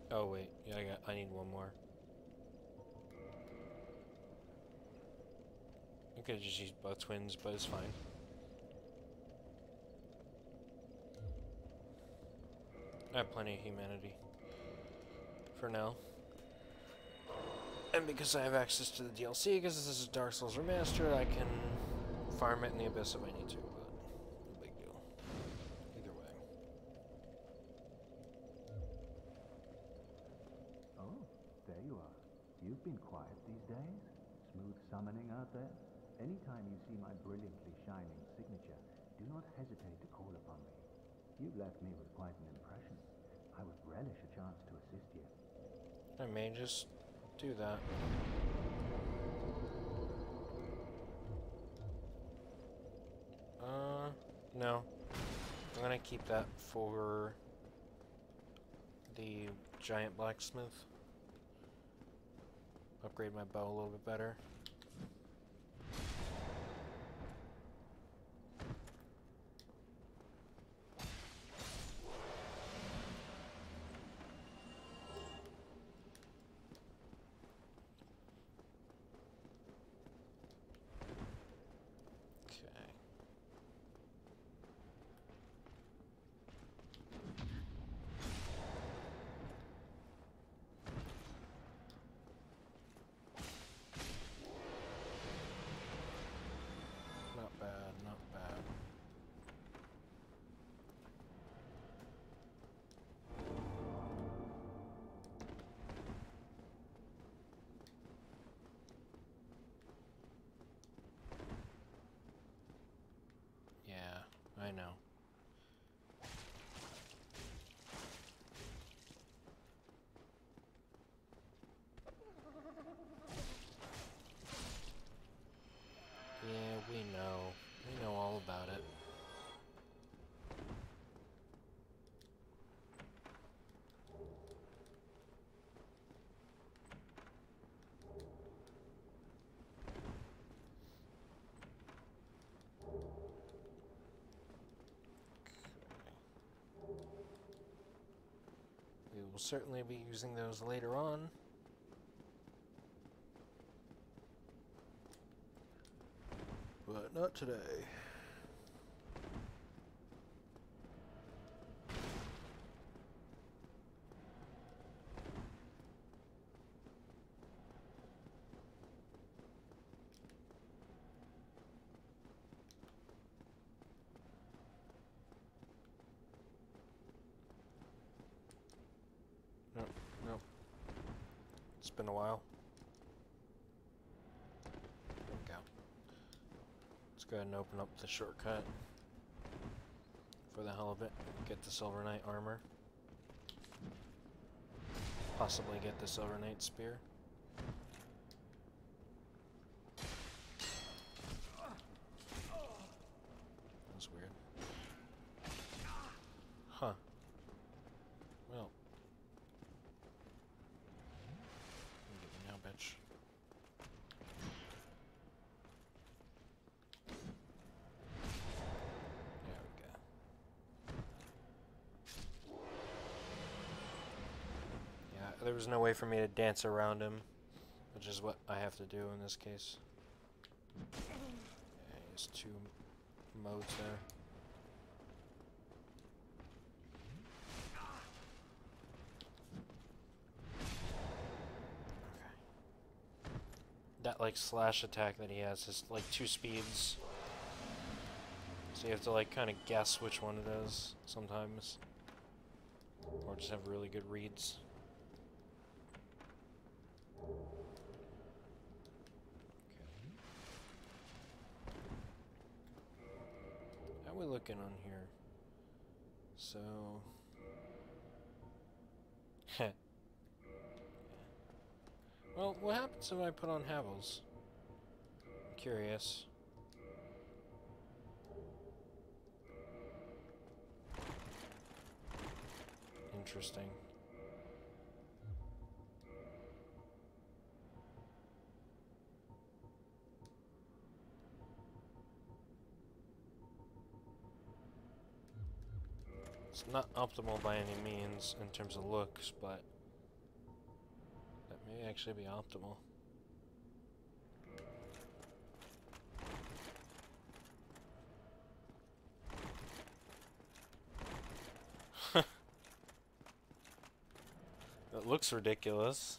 Oh wait, yeah, I need one more. I could have just used both twins, but it's fine. I have plenty of humanity. For now. And because I have access to the DLC, because this is Dark Souls Remastered, I can farm it in the Abyss if I need to, but no big deal. Either way. Oh, there you are. You've been quiet these days. Smooth summoning out there. Anytime you see my brilliantly shining signature, do not hesitate to call upon me. You've left me with quite an impression. I would relish a chance to assist you. I may just do that. No. I'm gonna keep that for the giant blacksmith. Upgrade my bow a little bit better. Okay. Not bad, not bad. Yeah, I know. Yeah, we know. We know all about it. We will certainly be using those later on. But not today. Nope, nope. It's been a while. There we go. Let's go ahead and open up the shortcut. For the hell of it. Get the Silver Knight armor. Possibly get the Silver Knight spear. That's weird. Huh. Well. Get me now, bitch. There we go. Yeah, there was no way for me to dance around him, which is what I have to do in this case. Yeah, there's two modes there. That like slash attack that he has is like two speeds. So you have to like kind of guess which one it is sometimes. Or just have really good reads. Okay. How are we looking on here? So well, what happens if I put on Havels? I'm curious. Interesting. It's not optimal by any means in terms of looks, but May actually be optimal. It looks ridiculous.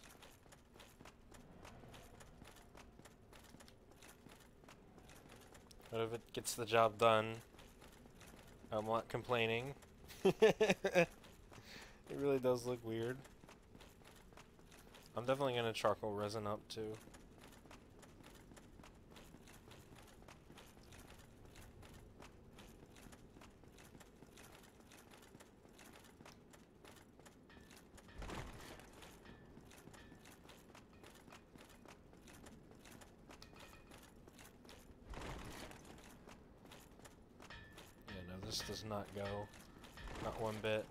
But if it gets the job done, I'm not complaining. It really does look weird. I'm definitely gonna charcoal resin up too. Yeah, no, this does not go. Not one bit.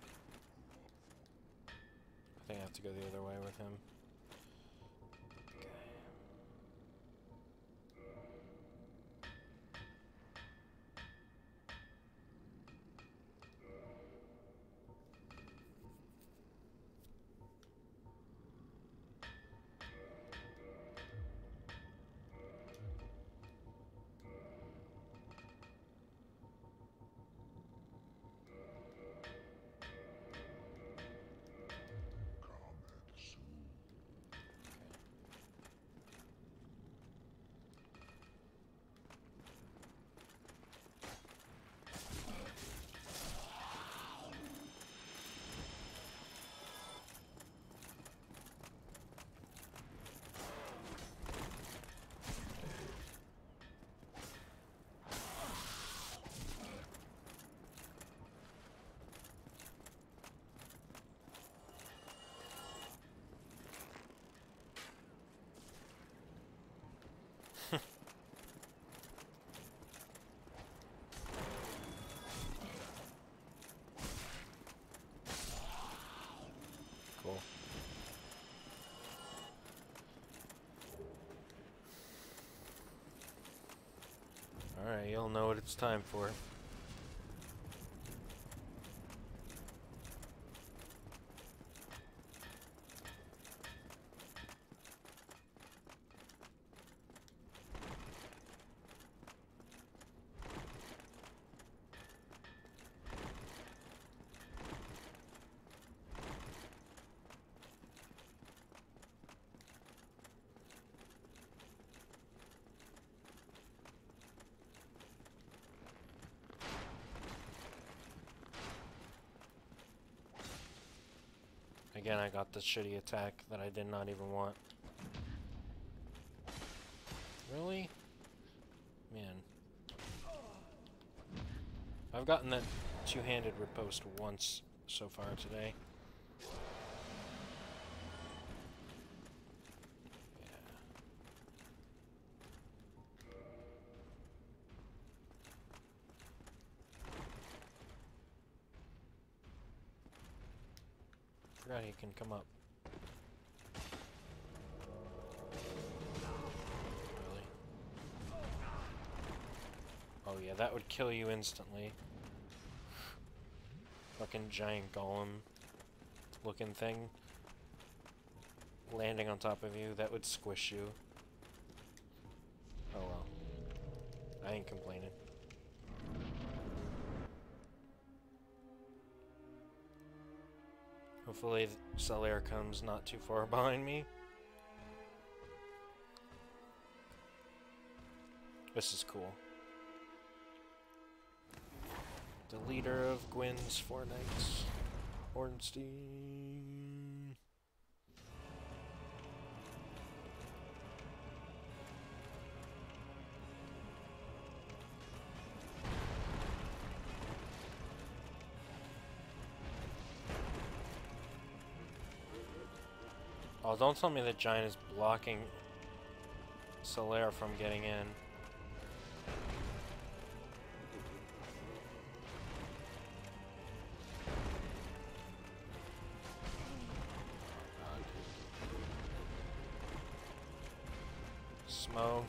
I think I have to go the other way with him. Cool. Alright, you'll know what it's time for. Again, I got the shitty attack that I did not even want. Really? Man. I've gotten that two-handed riposte once so far today. Forgot he can come up. Really? Oh yeah, that would kill you instantly. Fucking giant golem looking thing landing on top of you, that would squish you. Oh well. I ain't complaining. Hopefully Solaire comes not too far behind me. This is cool. The leader of Gwyn's Four Knights, Ornstein. Oh, don't tell me that Giant is blocking Solaire from getting in. Smo.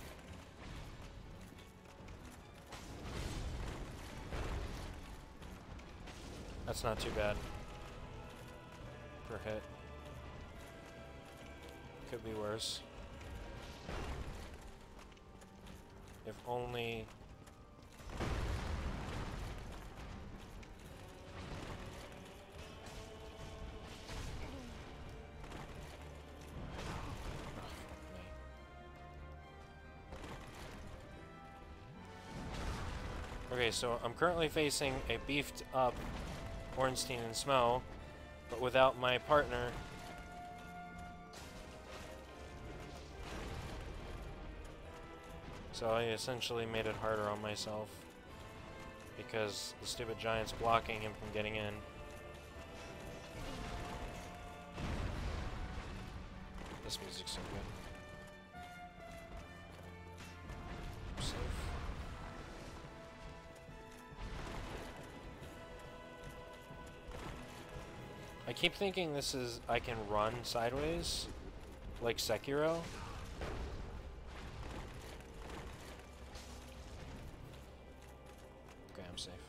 That's not too bad per hit. could be worse. If only... Okay, so I'm currently facing a beefed up Ornstein and Smough, but without my partner. So I essentially made it harder on myself because the stupid giant's blocking him from getting in. This music's so good. I'm safe. I keep thinking this is I can run sideways like Sekiro. Okay, I'm safe.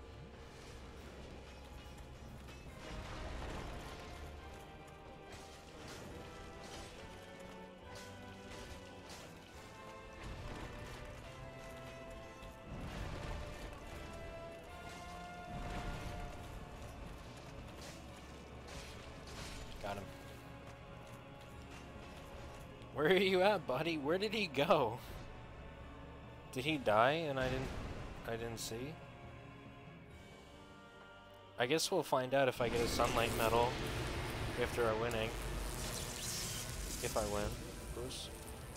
Got him. Where are you at, buddy? Where did he go? Did he die and I didn't see? I guess we'll find out if I get a sunlight medal after our winning. If I win, of course.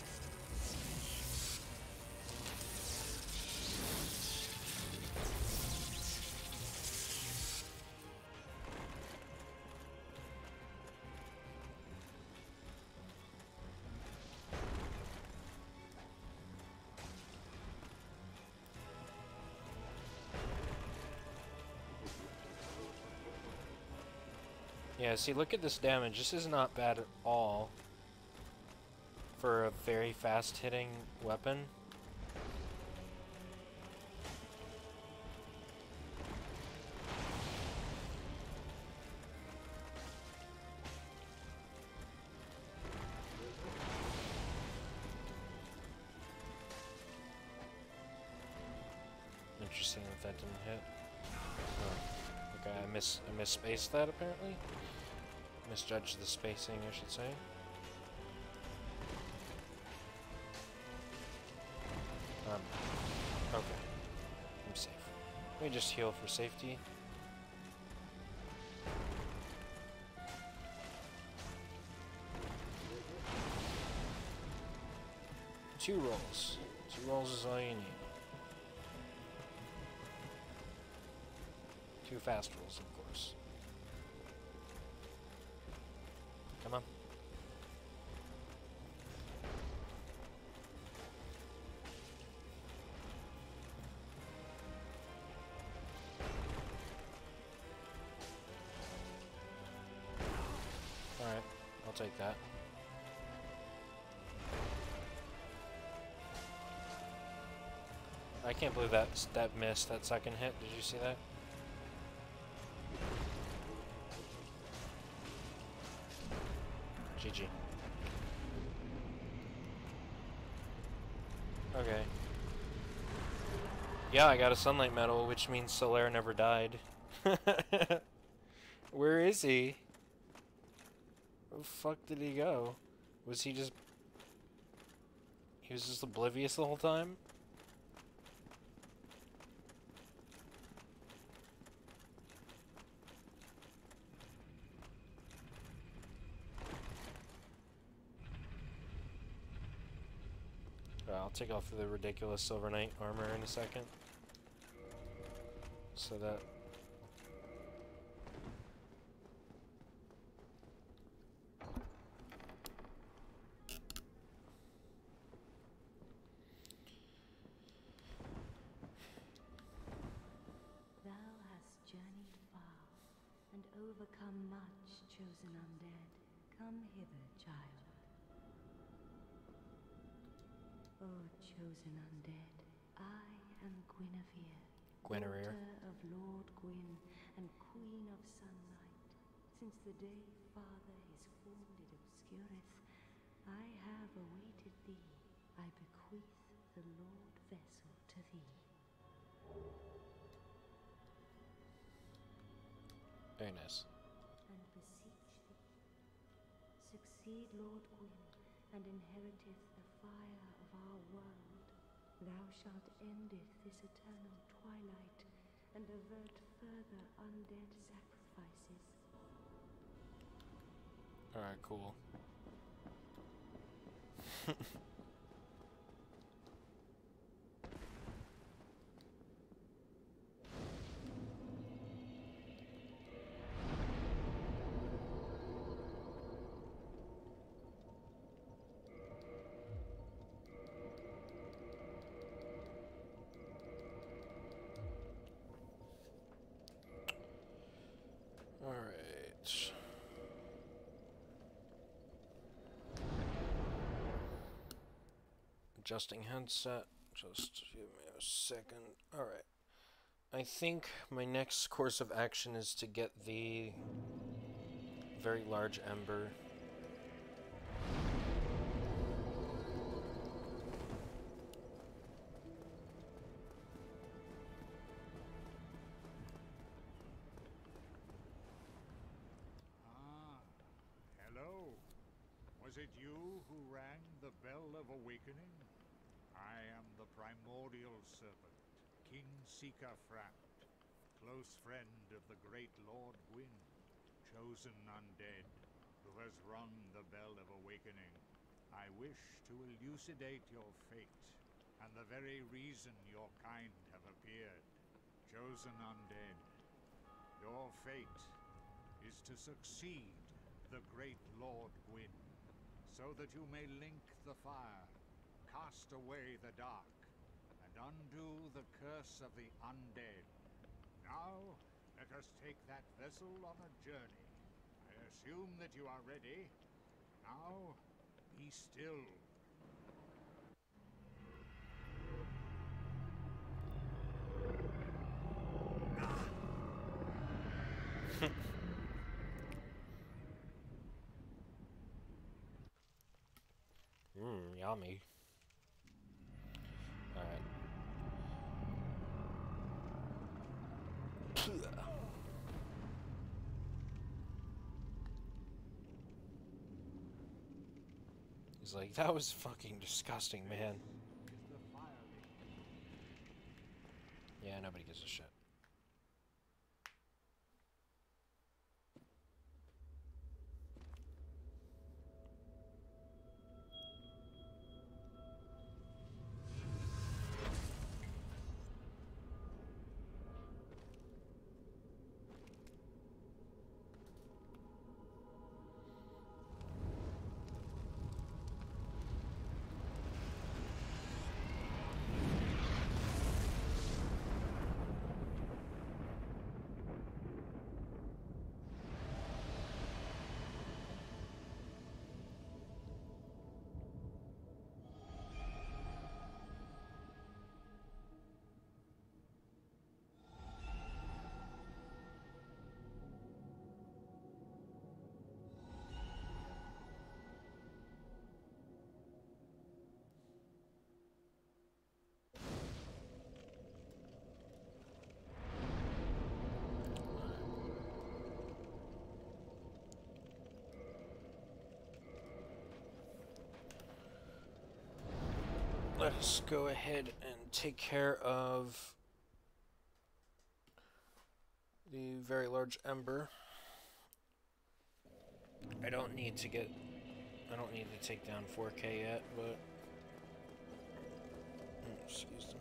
Yeah, see, look at this damage. This is not bad at all for a very fast-hitting weapon. Interesting that that didn't hit. Oh, okay, I misspaced that apparently. Misjudged the spacing, I should say. Okay. I'm safe. Let me just heal for safety. Two rolls. 2 rolls is all you need. 2 fast rolls, of course. Come on. Alright, I'll take that. I can't believe that missed, that second hit. Did you see that? GG. Okay. Yeah, I got a sunlight medal, which means Solaire never died. Where is he? Where the fuck did he go? Was he just... He was just oblivious the whole time? I'll take off the ridiculous Silver Knight armor in a second. So that... Thou hast journeyed far, and overcome much, chosen undead. Come hither, child. O chosen undead, I am Guinevere, daughter of Lord Gwyn and Queen of Sunlight. Since the day Father his form did obscureth, I have awaited thee. I bequeath the Lord vessel to thee. Very nice. And beseech thee, succeed Lord Gwyn, and inheriteth the fire of our world. Thou shalt endeth this eternal twilight, and avert further undead sacrifices. Alright, cool. Alright. Adjusting headset. Just give me a second. Alright. I think my next course of action is to get the very large ember. Hello. Was it you who rang the bell of awakening? I am the primordial serpent, King Sika Framt, close friend of the great Lord Gwyn, chosen undead, who has rung the bell of awakening. I wish to elucidate your fate, and the very reason your kind have appeared. Chosen undead, your fate is to succeed the great Lord Gwyn, so that you may link the fire, cast away the dark, and undo the curse of the undead. Now, let us take that vessel on a journey. I assume that you are ready. Now, be still. Yummy. Alright. He's like, that was fucking disgusting, man. Yeah, nobody gives a shit. Let us go ahead and take care of the very large ember. I don't need to take down 4K yet, but excuse me.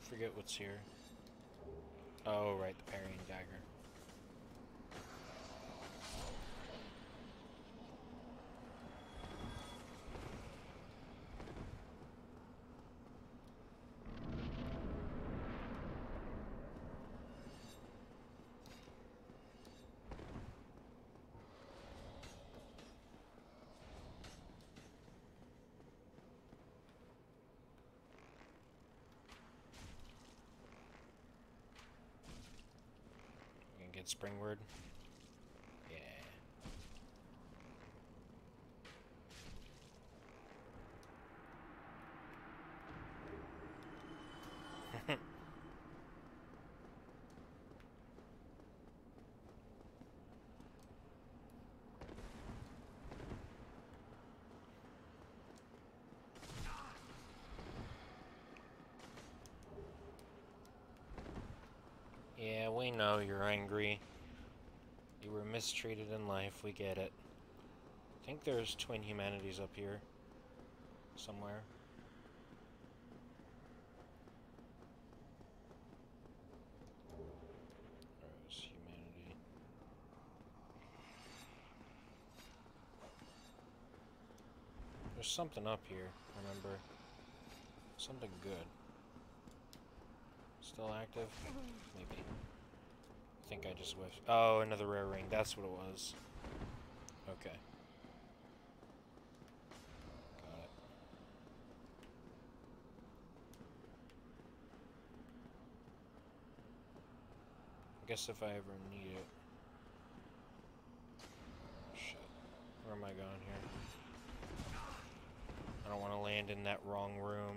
Forget what's here. Oh, right, the parrying dagger. Get Springward. Yeah. Yeah, we know you're angry. You were mistreated in life, we get it. I think there's twin humanities up here. Somewhere. There's humanity. There's something up here, remember. Something good. Still active? Maybe. I think I just whiffed. Oh, another rare ring. That's what it was. Okay. Got it. I guess if I ever need it. Shit. Where am I going here? I don't want to land in that wrong room.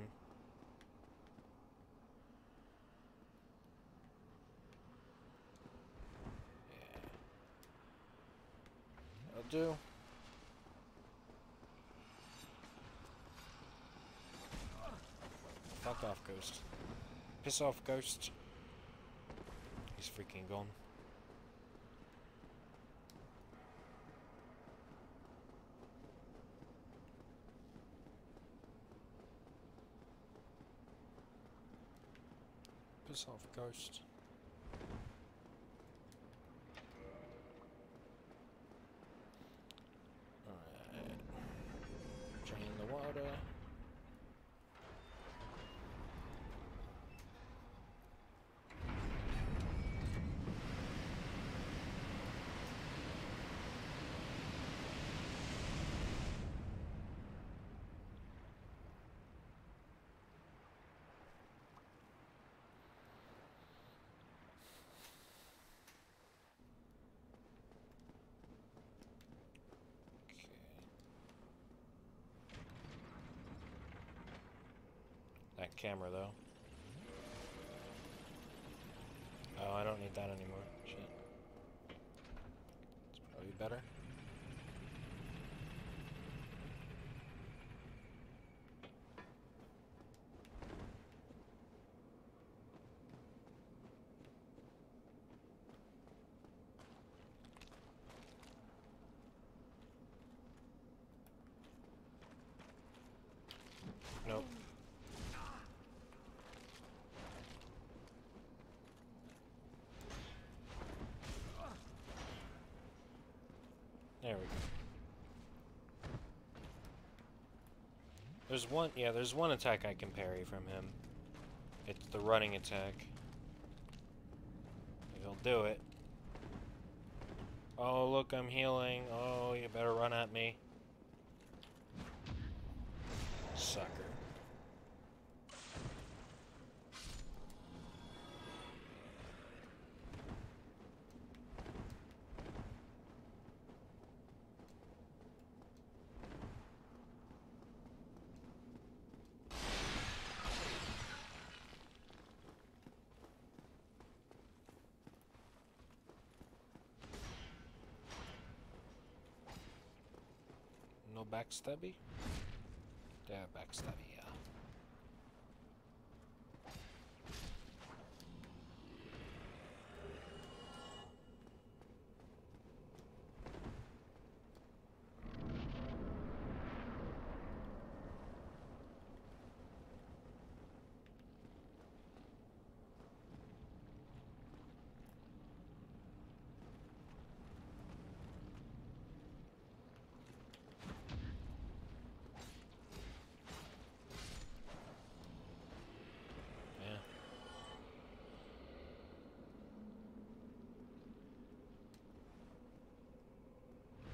Do. Fuck off, Ghost. Piss off, Ghost. He's freaking gone. Piss off, Ghost. Water. That camera, though. Oh, I don't need that anymore. Shit. It's probably better. Nope. There we go. There's one attack I can parry from him. It's the running attack. He'll do it. Oh, look, I'm healing. Oh, you better run at me. Sucker. No backstabby? Yeah, backstabby, yeah.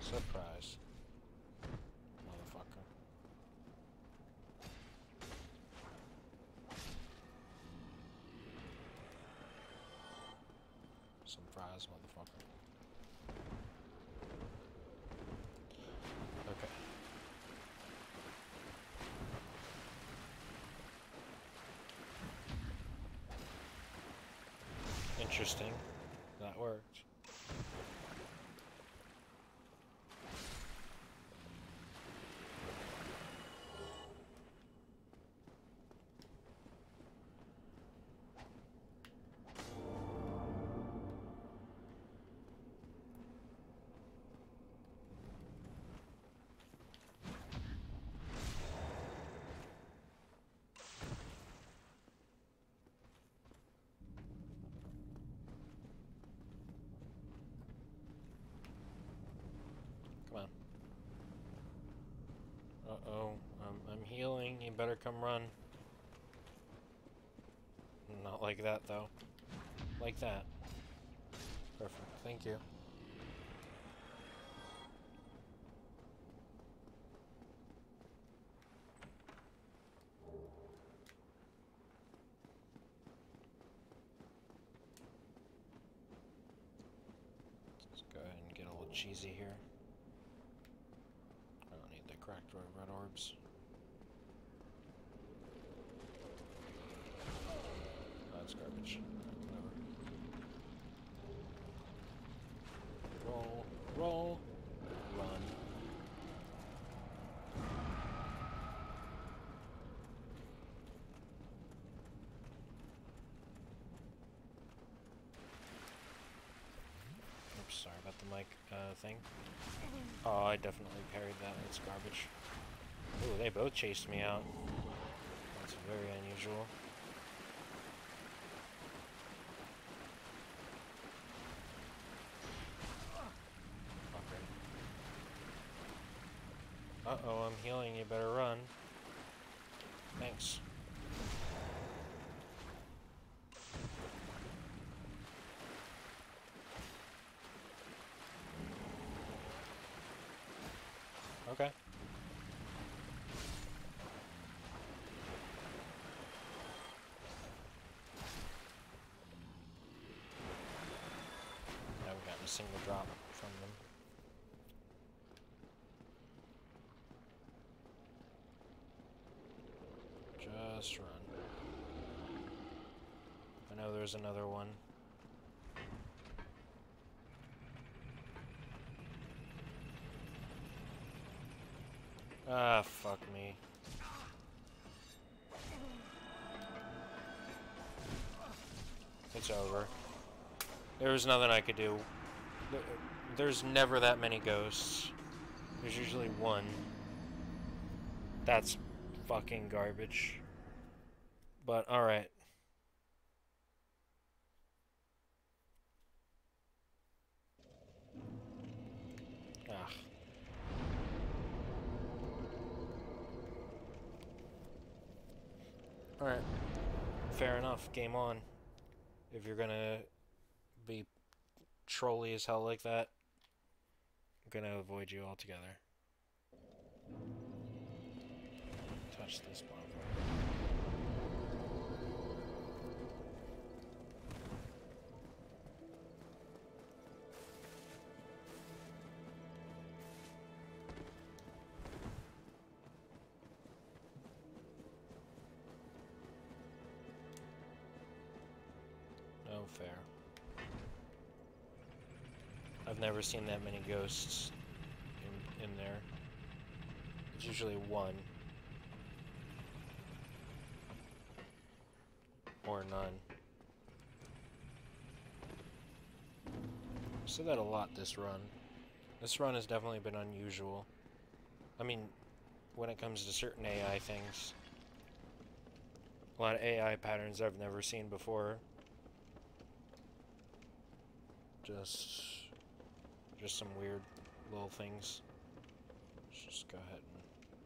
Surprise. Motherfucker. Some fries, motherfucker. Okay. Interesting. That worked. Come on. Uh-oh. I'm healing. You better come run. Not like that, though. Like that. Perfect. Thank you. Let's go ahead and get a little cheesy here. I don't need the cracked red orbs. That's garbage. Whatever. Roll, roll, run. Oops, sorry about the mic thing. Oh, I definitely parried that. It's garbage. Ooh, they both chased me out. That's very unusual. Uh-oh, I'm healing, you better run. Thanks. Okay. I haven't gotten a single drop from them. Just run. I know there's another one. Ah, fuck me. It's over. There was nothing I could do. There's never that many ghosts. There's usually one. That's fucking garbage. But, alright. Ah. Alright. Fair enough. Game on. If you're gonna be trolly as hell like that, I'm gonna avoid you altogether. Touch this bonfire. No fair. I've never seen that many ghosts in there. It's usually one. Or none. I've said that a lot this run. This run has definitely been unusual. I mean, when it comes to certain AI things. A lot of AI patterns I've never seen before. Just some weird little things. Let's just go ahead and...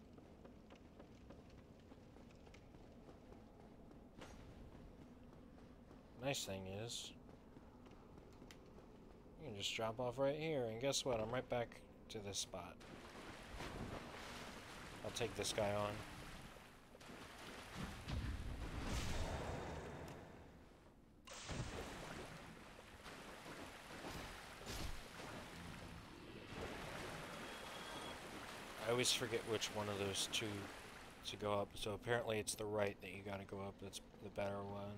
Nice thing is, you can just drop off right here, and guess what? I'm right back to this spot. I'll take this guy on. I always forget which one of those two to go up, so apparently it's the right that you gotta go up, that's the better one.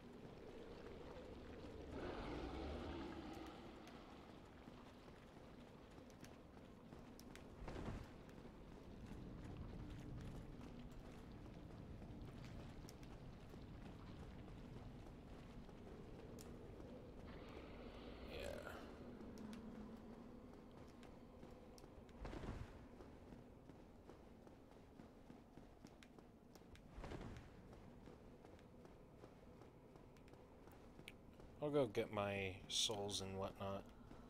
I'll go get my souls and whatnot.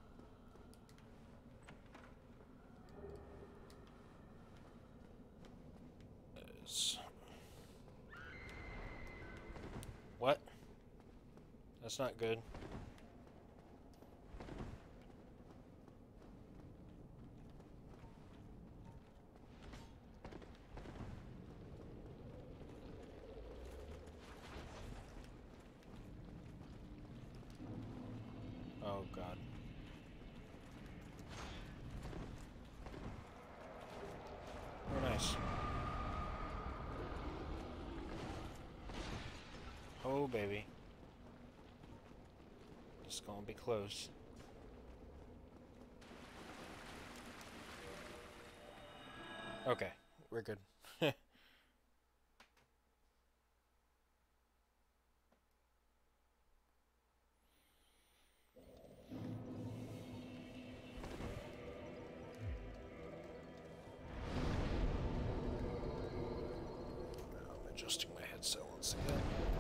What? That's not good. Oh god. Oh nice. Oh baby. It's gonna be close. Okay, we're good. Adjusting my headset once again.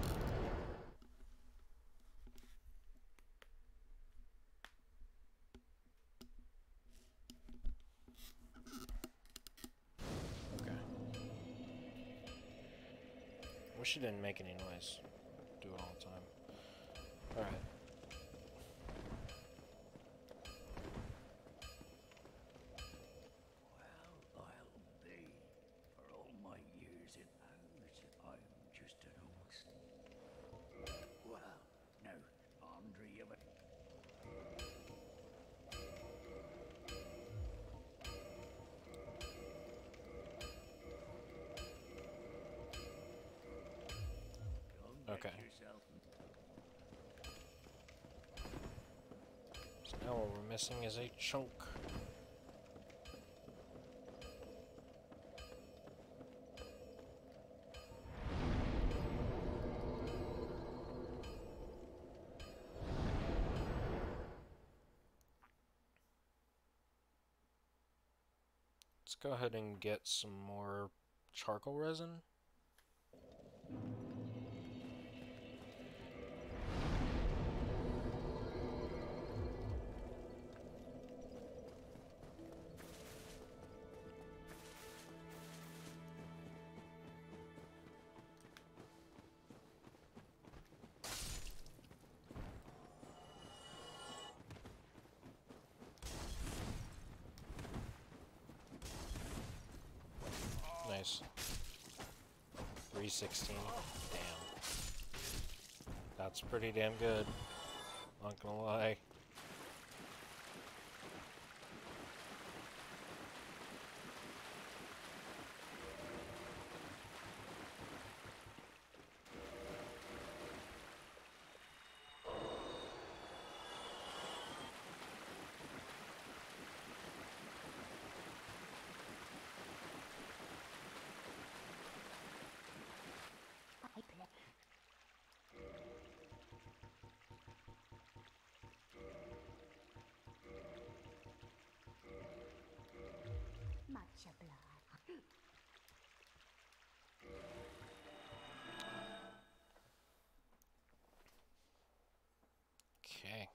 Okay. Wish it didn't make any noise. Do it all the time. Alright. Well, I'll be. For all my years in house, I'm just an host. Well, no, Andre, you Okay. So now what we're missing is a chunk. Let's go ahead and get some more charcoal resin. Nice. 316. Damn. That's pretty damn good. Not gonna lie. Much obliged. Okay.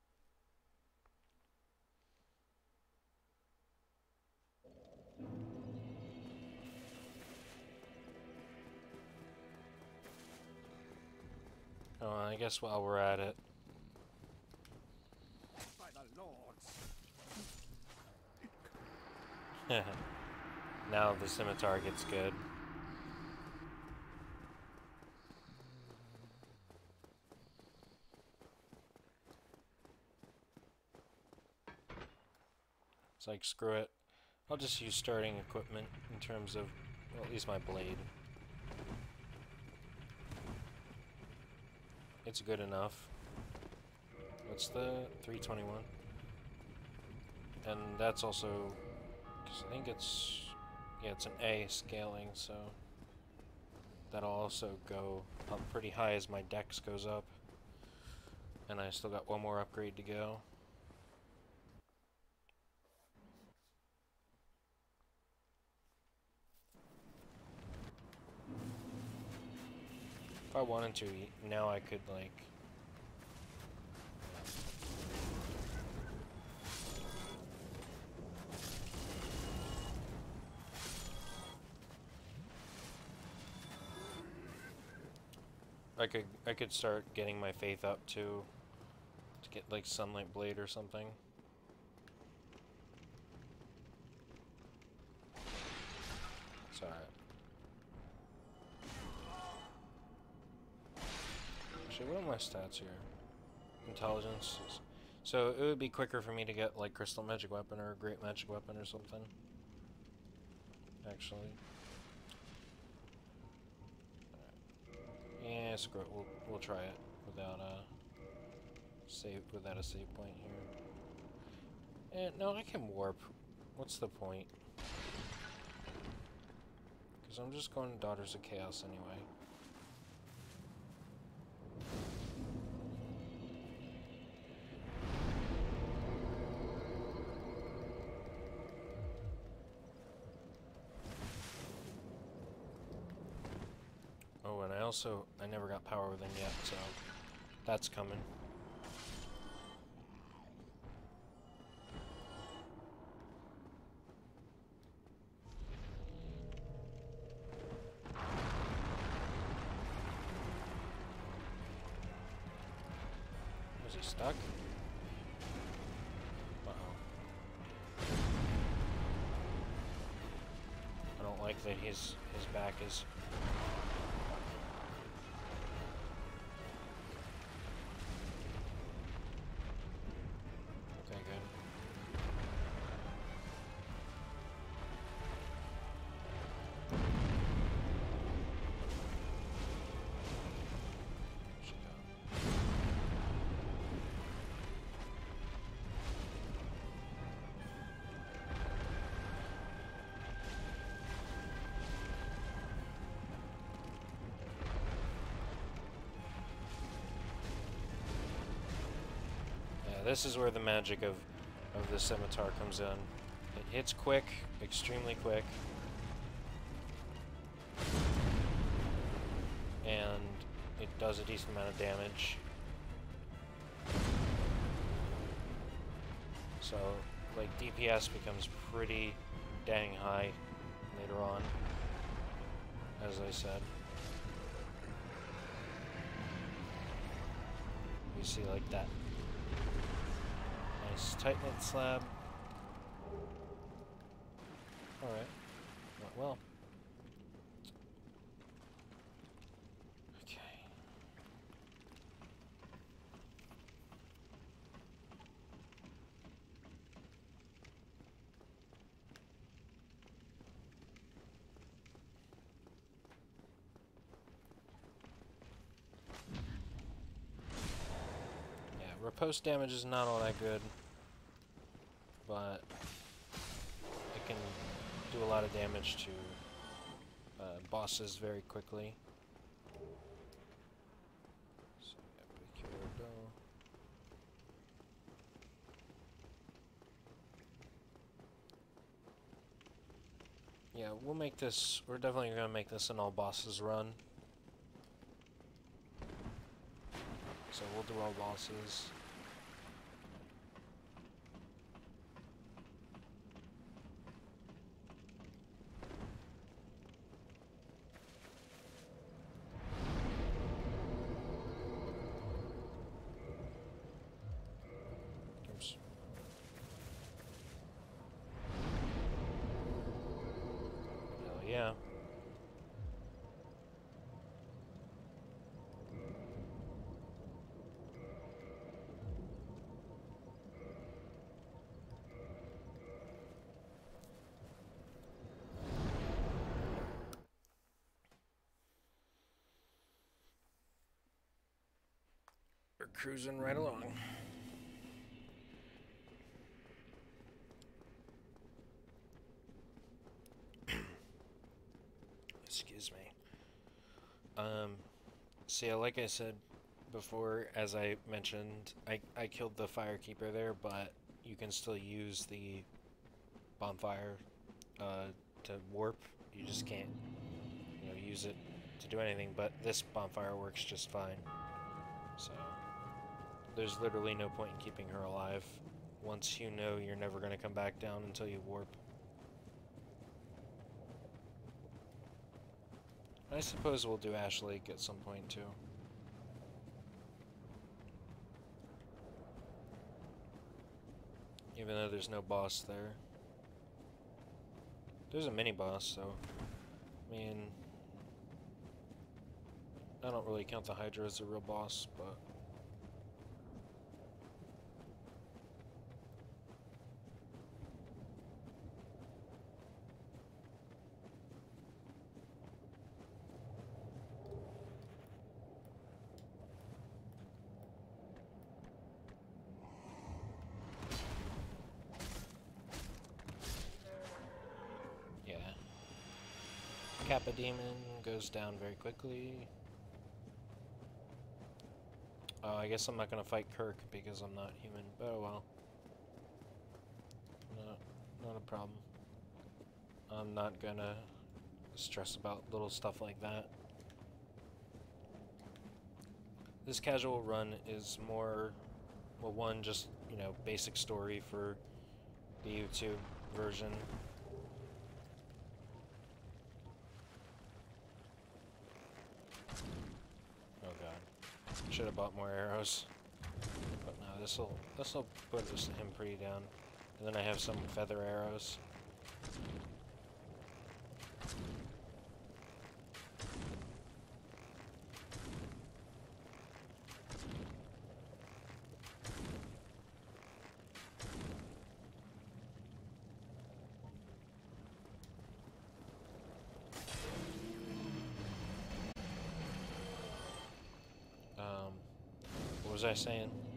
Oh, I guess while we're at it, by the lords. Now the scimitar gets good. It's like, screw it. I'll just use starting equipment in terms of, well, at least my blade. It's good enough. What's the 321? And that's also, because I think it's, yeah, it's an A scaling, so that'll also go up pretty high as my dex goes up. And I still got one more upgrade to go. If I wanted to, now I could, like... I could start getting my faith up to get, like, Sunlight Blade or something. It's alright. Actually, what are my stats here? Intelligence. So it would be quicker for me to get, like, Crystal Magic Weapon or a Great Magic Weapon or something. Actually. Alright. Yeah, screw it. We'll try it without a save point here. And no, I can warp. What's the point? Because I'm just going to Daughters of Chaos anyway. Oh, and I never got Power Within yet, so that's coming. Was he stuck? Uh-oh. I don't like that his back is... Okay, good. This is where the magic of the scimitar comes in. It hits quick, extremely quick. And it does a decent amount of damage. So, like, DPS becomes pretty dang high later on, as I said. You see, like, that. Nice tight-knit slab. Alright. Went well. Okay. Yeah, riposte damage is not all that good, but it can do a lot of damage to bosses very quickly. So, yeah, we'll make this, we're definitely going to make this an all bosses run. So we'll do all bosses. cruising right along. Excuse me. So yeah, like I said before, as I mentioned, I killed the Firekeeper there, but you can still use the bonfire to warp. You just can't, use it to do anything, but this bonfire works just fine. So there's literally no point in keeping her alive once you know you're never going to come back down until you warp. I suppose we'll do Ash Lake at some point too. Even though there's no boss there. There's a mini boss, so I mean, I don't really count the Hydra as a real boss, but yeah. Kappa Demon goes down very quickly. I guess I'm not gonna fight Kirk because I'm not human, but oh well. Not a problem. I'm not gonna stress about little stuff like that. This casual run is more, well, one, just, basic story for the YouTube version. Oh god. Should have bought more arrows. But no, this'll put him pretty down. And then I have some feather arrows. What was I saying?